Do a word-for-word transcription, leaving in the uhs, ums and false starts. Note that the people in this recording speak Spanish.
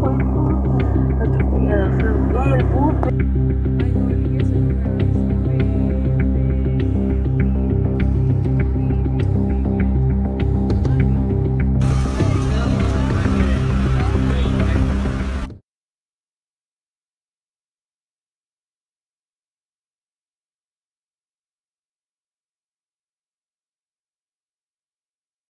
atropellada feo. No me pude. Ay, no, y eso